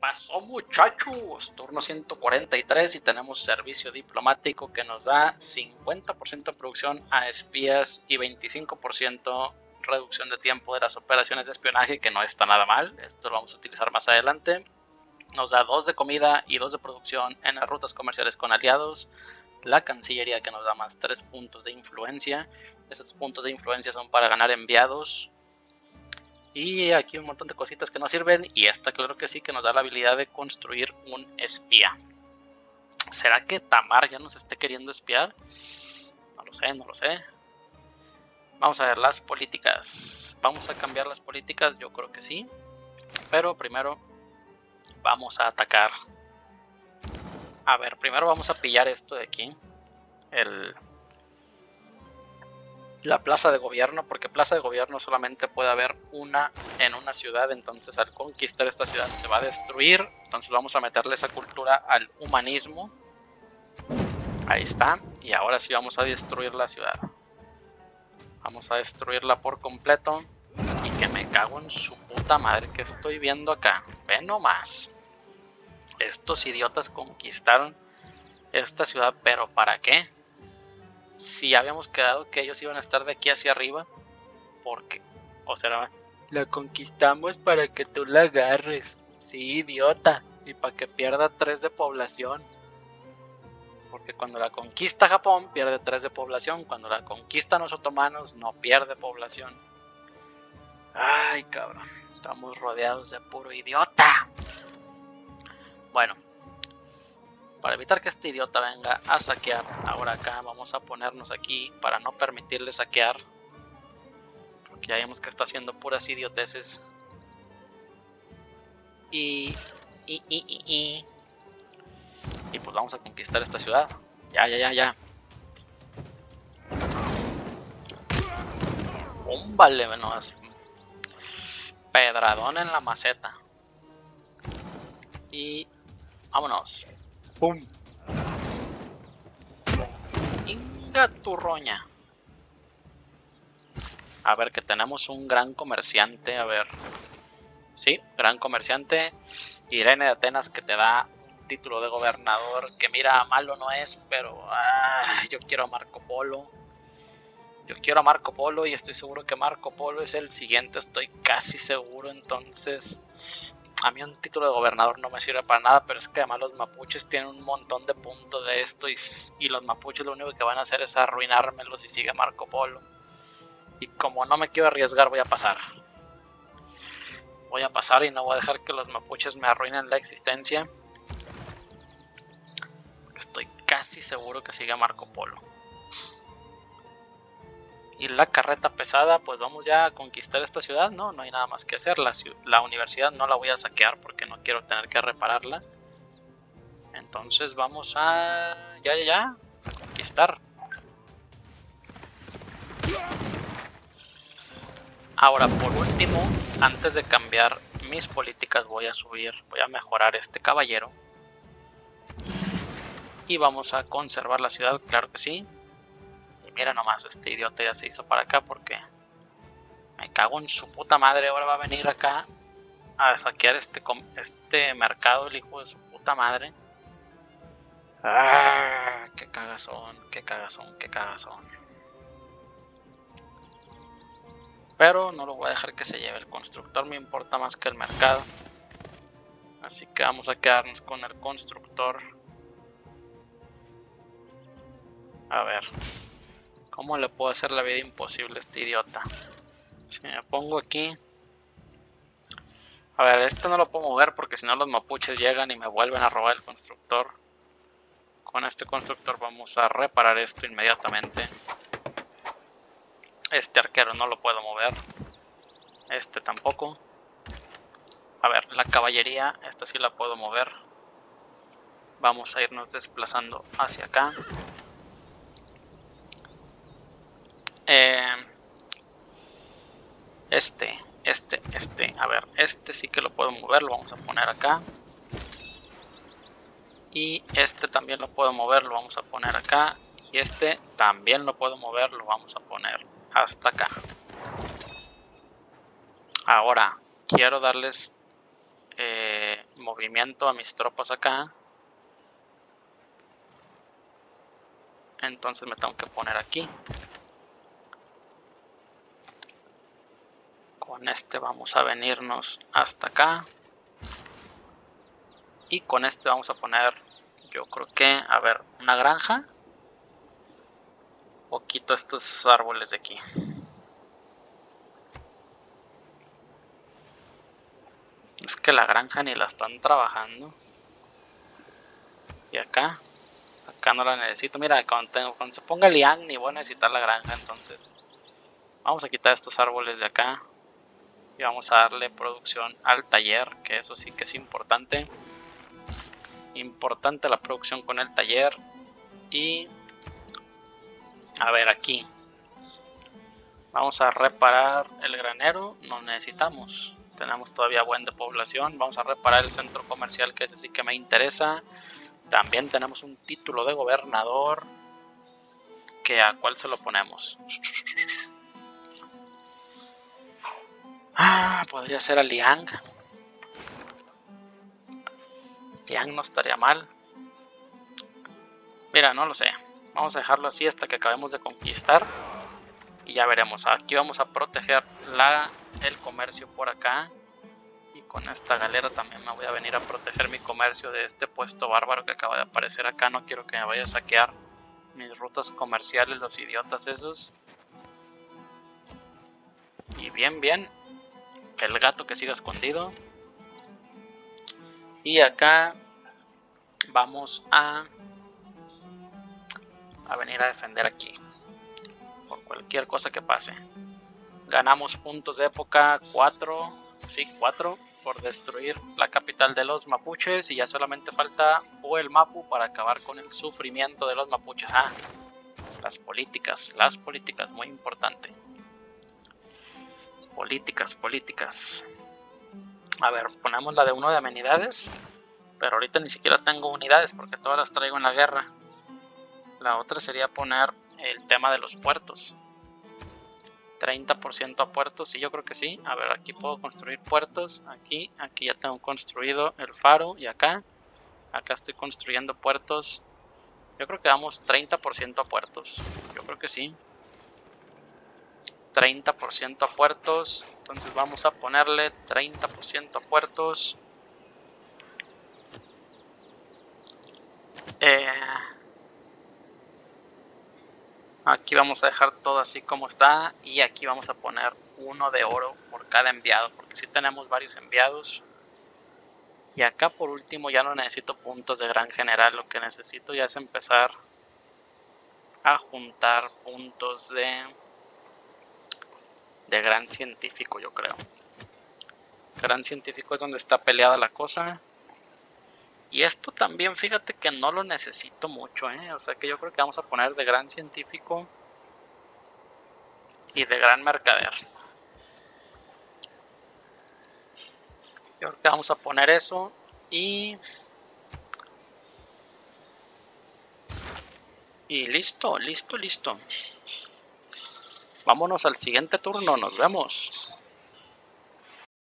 pasó, muchachos? Turno 143 y tenemos servicio diplomático que nos da 50% de producción a espías y 25% reducción de tiempo de las operaciones de espionaje, que no está nada mal. Esto lo vamos a utilizar más adelante. Nos da 2 de comida y 2 de producción en las rutas comerciales con aliados. La Cancillería, que nos da más 3 puntos de influencia. Esos puntos de influencia son para ganar enviados. Y aquí un montón de cositas que no sirven. Y esta, claro que sí, que nos da la habilidad de construir un espía. ¿Será que Tamar ya nos esté queriendo espiar? No lo sé, no lo sé. Vamos a ver las políticas. ¿Vamos a cambiar las políticas? Yo creo que sí. Pero primero vamos a atacar. A ver, primero vamos a pillar esto de aquí. La plaza de gobierno, porque plaza de gobierno solamente puede haber una en una ciudad, entonces al conquistar esta ciudad se va a destruir. Entonces vamos a meterle esa cultura al humanismo. Ahí está, y ahora sí vamos a destruir la ciudad. Vamos a destruirla por completo. Y que me cago en su puta madre que estoy viendo acá. Ve nomás. Estos idiotas conquistaron esta ciudad, pero ¿para qué? Si habíamos quedado que ellos iban a estar de aquí hacia arriba, porque, o sea, la conquistamos para que tú la agarres. Sí, idiota. Y para que pierda 3 de población. Porque cuando la conquista Japón, pierde 3 de población. Cuando la conquistan los otomanos, no pierde población. Ay, cabrón. Estamos rodeados de puro idiota. Bueno. Para evitar que este idiota venga a saquear, ahora acá vamos a ponernos aquí para no permitirle saquear. Porque ya vemos que está haciendo puras idioteces. Y pues vamos a conquistar esta ciudad. Ya. Vale, menos. Pedradón en la maceta. Y vámonos. ¡Pum! Inga turroña. A ver, que tenemos un gran comerciante. A ver. Sí, gran comerciante. Irene de Atenas, que te da un título de gobernador. Que mira, malo no es, pero yo quiero a Marco Polo. Yo quiero a Marco Polo y estoy seguro que Marco Polo es el siguiente. Estoy casi seguro, entonces... A mí un título de gobernador no me sirve para nada, pero es que además los mapuches tienen un montón de puntos de esto y los mapuches lo único que van a hacer es arruinármelos si sigue Marco Polo. Y como no me quiero arriesgar, voy a pasar. Voy a pasar y no voy a dejar que los mapuches me arruinen la existencia. Estoy casi seguro que sigue Marco Polo. Y la carreta pesada, pues vamos ya a conquistar esta ciudad, ¿no? No hay nada más que hacer. La universidad no la voy a saquear porque no quiero tener que repararla. Entonces vamos a... Ya, a conquistar. Ahora, por último, antes de cambiar mis políticas, voy a mejorar este caballero. Y vamos a conservar la ciudad, claro que sí. Y mira nomás, este idiota ya se hizo para acá porque... Me cago en su puta madre, ahora va a venir acá a saquear este mercado, el hijo de su puta madre. Qué cagazón. Pero no lo voy a dejar que se lleve. El constructor me importa más que el mercado. Así que vamos a quedarnos con el constructor. A ver. ¿Cómo le puedo hacer la vida imposible a este idiota? Si me pongo aquí... A ver, este no lo puedo mover porque si no los mapuches llegan y me vuelven a robar el constructor. Con este constructor vamos a reparar esto inmediatamente. Este arquero no lo puedo mover. Este tampoco. A ver, la caballería, esta sí la puedo mover. Vamos a irnos desplazando hacia acá. A ver, este sí que lo puedo mover, lo vamos a poner acá. Y este también lo puedo mover, lo vamos a poner acá. Y este también lo puedo mover, lo vamos a poner hasta acá. Ahora, quiero darles movimiento a mis tropas acá. Entonces me tengo que poner aquí. Con este vamos a venirnos hasta acá. Y con este vamos a poner, yo creo que, a ver, una granja. O quito estos árboles de aquí. Es que la granja ni la están trabajando. Y acá no la necesito. Mira, cuando se ponga Liang ni voy a necesitar la granja. Entonces vamos a quitar estos árboles de acá. Y vamos a darle producción al taller, que eso sí que es importante. Importante la producción con el taller. Y a ver, aquí vamos a reparar el granero. No necesitamos. Tenemos todavía buen de población. Vamos a reparar el centro comercial, que ese sí que me interesa. También tenemos un título de gobernador. Que ¿a cuál se lo ponemos? Podría ser a Liang. Liang no estaría mal. Mira, no lo sé. Vamos a dejarlo así hasta que acabemos de conquistar. Y ya veremos. Aquí vamos a proteger el comercio por acá. Y con esta galera también me voy a venir a proteger mi comercio de este puesto bárbaro que acaba de aparecer acá. No quiero que me vaya a saquear mis rutas comerciales, los idiotas esos. Y bien, bien. El gato que siga escondido. Y acá vamos a venir a defender aquí. Por cualquier cosa que pase. Ganamos puntos de época 4. Sí, 4. Por destruir la capital de los mapuches. Y ya solamente falta el Mapu para acabar con el sufrimiento de los mapuches. Las políticas, muy importante. Políticas. A ver, ponemos la de 1 de amenidades. Pero ahorita ni siquiera tengo unidades porque todas las traigo en la guerra. La otra sería poner el tema de los puertos. 30% a puertos, sí, yo creo que sí. A ver, aquí puedo construir puertos. Aquí ya tengo construido el faro. Y acá estoy construyendo puertos. Yo creo que damos 30% a puertos. Yo creo que sí. 30% a puertos. Entonces vamos a ponerle 30% a puertos. Aquí vamos a dejar todo así como está. Y aquí vamos a poner 1 de oro por cada enviado. Porque sí tenemos varios enviados. Y acá por último ya no necesito puntos de gran general. Lo que necesito ya es empezar a juntar puntos de gran científico, yo creo. Gran científico es donde está peleada la cosa. Y esto también, fíjate que no lo necesito mucho, O sea que yo creo que vamos a poner de gran científico y de gran mercader. Yo creo que vamos a poner eso y listo. Vámonos al siguiente turno, nos vemos.